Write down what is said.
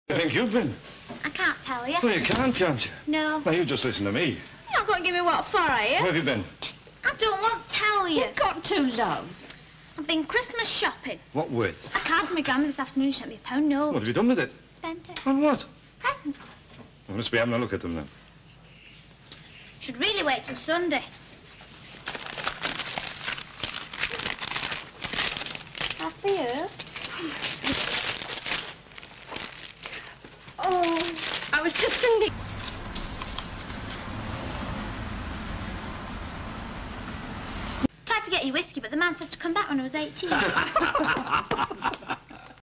You think you've been? I can't tell you. Well, you can't you? No. Now, you just listen to me. You're not going to give me what for, are you? Where have you been? I don't want to tell you. You've got to, love. I've been Christmas shopping. What with? A card from my grandma this afternoon sent me £1 note. What have you done with it? Spent it. On what? Presents. I must be having a look at them now. Should really wait till Sunday. That's for you. Oh, I was just thinking... Tried to get you whiskey, but the man said to come back when I was 18.